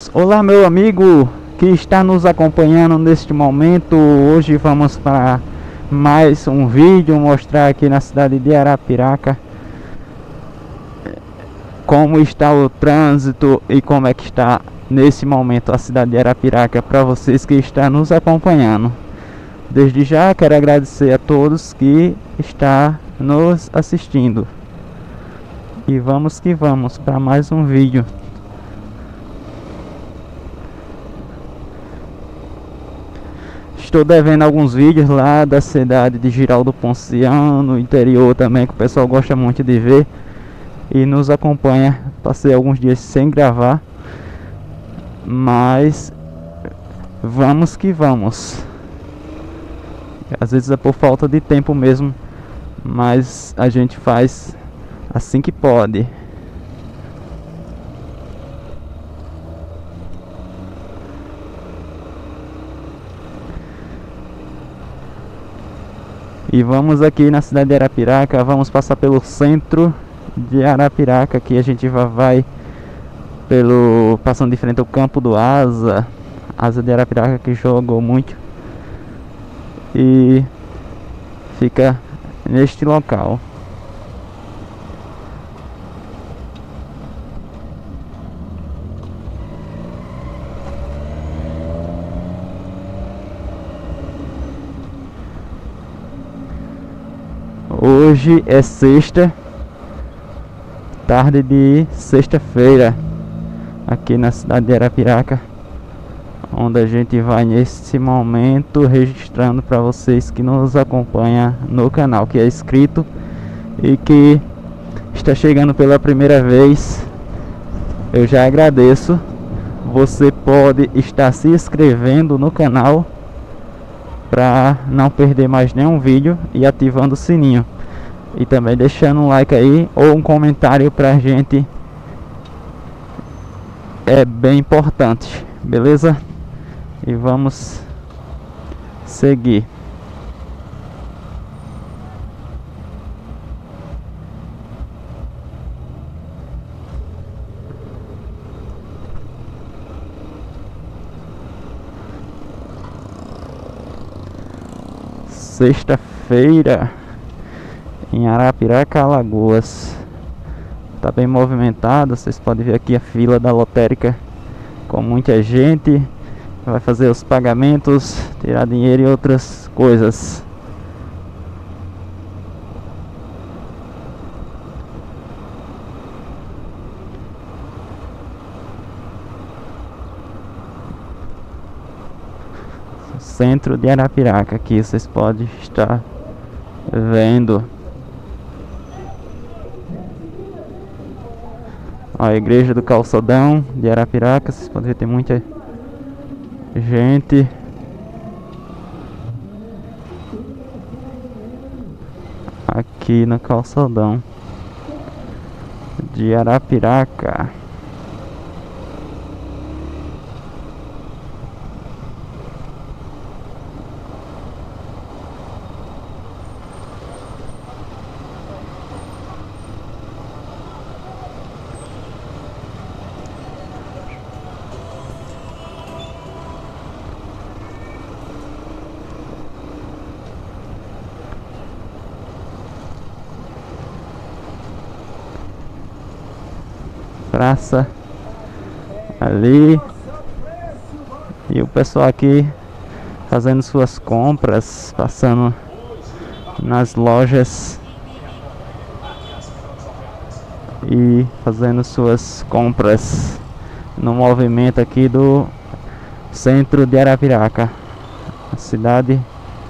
Olá, meu amigo que está nos acompanhando neste momento. Hoje vamos para mais um vídeo mostrar aqui na cidade de Arapiraca como está o trânsito e como é que está nesse momento a cidade de Arapiraca para vocês que estão nos acompanhando. Desde já quero agradecer a todos que estão nos assistindo. E vamos que vamos para mais um vídeo. Estou devendo alguns vídeos lá da cidade de Giraldo Ponciano, no interior também, que o pessoal gosta muito de ver e nos acompanha. Passei alguns dias sem gravar, mas vamos que vamos. Às vezes é por falta de tempo mesmo, mas a gente faz assim que pode. E vamos aqui na cidade de Arapiraca, vamos passar pelo centro de Arapiraca, que a gente vai pelo passando de frente ao campo do Asa de Arapiraca, que jogou muito, e fica neste local. Hoje é sexta, tarde de sexta-feira, aqui na cidade de Arapiraca, onde a gente vai nesse momento registrando para vocês que nos acompanham no canal, que é inscrito e que está chegando pela primeira vez. Eu já agradeço. Você pode estar se inscrevendo no canal para não perder mais nenhum vídeo e ativando o sininho, e também deixando um like aí ou um comentário pra gente, é bem importante, beleza? E vamos seguir. Sexta-feira em Arapiraca, Alagoas. Tá bem movimentado. Vocês podem ver aqui a fila da lotérica com muita gente. Vai fazer os pagamentos, tirar dinheiro e outras coisas. Centro de Arapiraca, aqui vocês podem estar vendo a igreja do Calçadão de Arapiraca. Vocês podem ver, tem muita gente. Aqui no Calçadão de Arapiraca. Praça ali, e o pessoal aqui fazendo suas compras, passando nas lojas e fazendo suas compras no movimento aqui do centro de Arapiraca, a cidade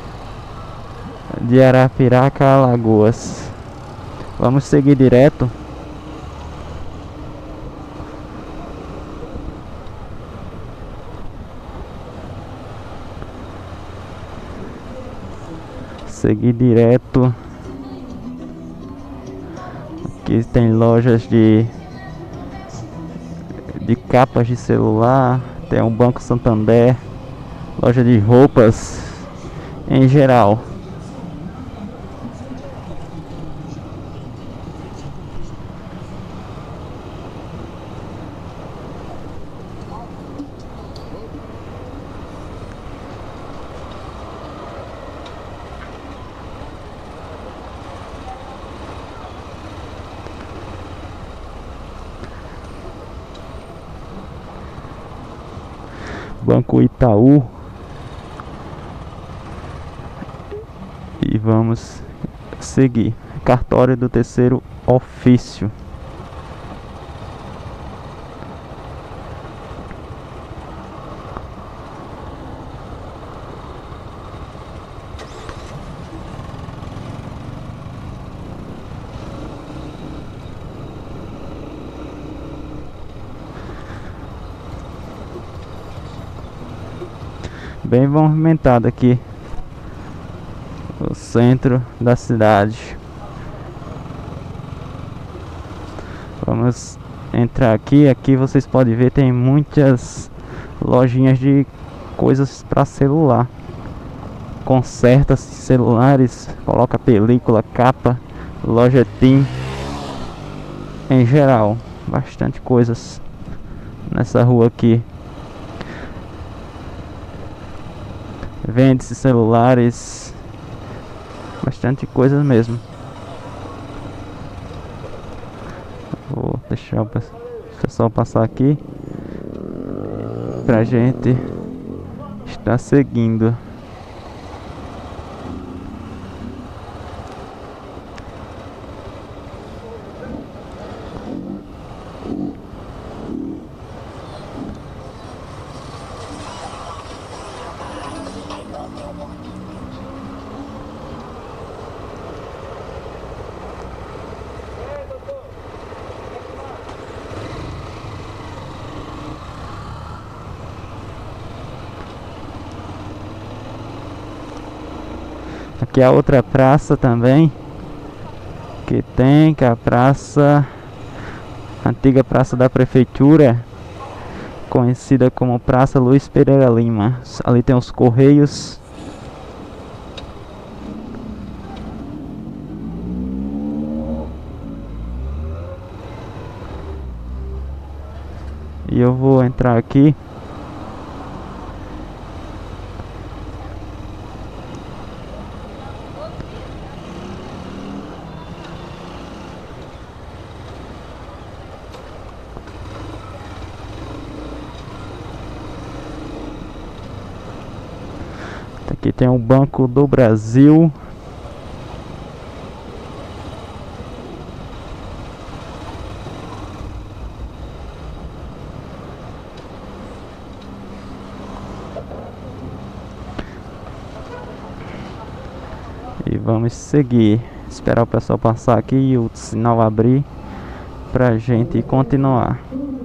de Arapiraca, Alagoas. Vamos seguir direto. Seguir direto. Aqui tem lojas de capas de celular, tem um Banco Santander, loja de roupas em geral. Banco Itaú. E vamos seguir. Cartório do terceiro ofício. Bem movimentado aqui o centro da cidade. Vamos entrar aqui. Aqui vocês podem ver, tem muitas lojinhas de coisas para celular. Conserta celulares, coloca película, capa, loja TIM. Em geral, bastante coisas nessa rua aqui. Vende-se celulares, bastante coisas mesmo. Vou deixar o pessoal passar aqui pra gente estar seguindo. Aqui é a outra praça também que tem, que é a praça, antiga praça da prefeitura, conhecida como Praça Luiz Pereira Lima. Ali tem os Correios. E eu vou entrar aqui. Aqui tem o Banco do Brasil. E vamos seguir. Esperar o pessoal passar aqui e o sinal abrir pra gente continuar.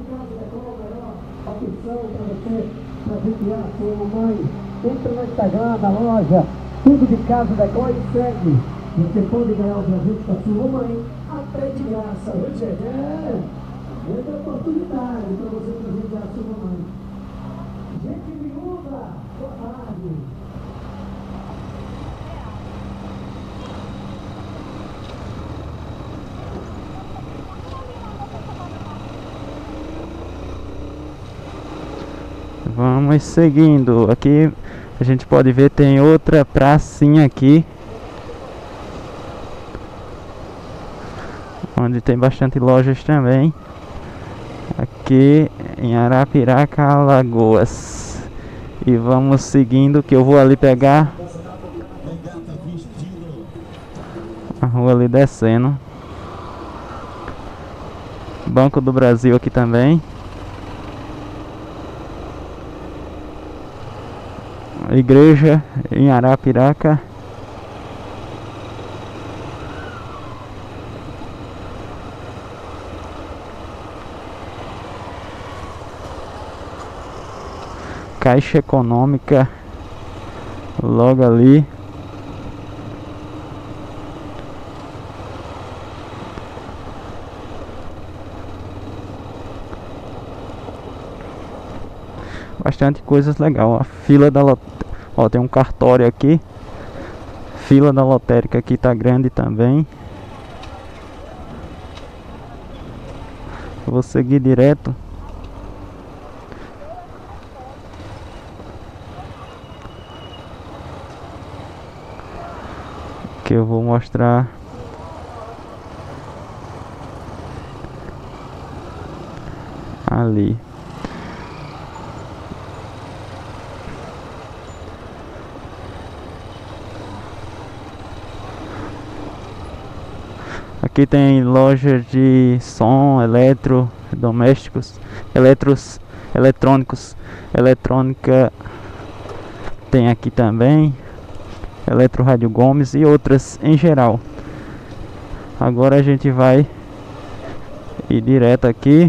Entra no Instagram da loja Tudo de Casa Decor e segue. Você pode ganhar o presente da sua mãe até de graça. Hoje é outra oportunidade para você presentear a sua mãe. Gente miúda, boa tarde. Vamos seguindo. Aqui a gente pode ver, tem outra pracinha aqui, onde tem bastante lojas também. Aqui em Arapiraca, Alagoas. E vamos seguindo, que eu vou ali pegar a rua ali descendo. Banco do Brasil aqui também. Igreja em Arapiraca. Caixa Econômica logo ali. Bastante coisas legais. A fila da ó, tem um cartório aqui. Fila da lotérica aqui tá grande também. Eu vou seguir direto. Que eu vou mostrar ali. Aqui tem loja de som, eletrodomésticos, eletrônicos, eletrônica tem aqui também, Eletro Rádio Gomes e outras em geral. Agora a gente vai ir direto aqui.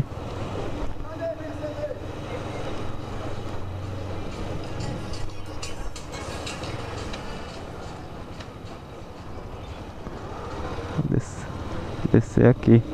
Descer aqui.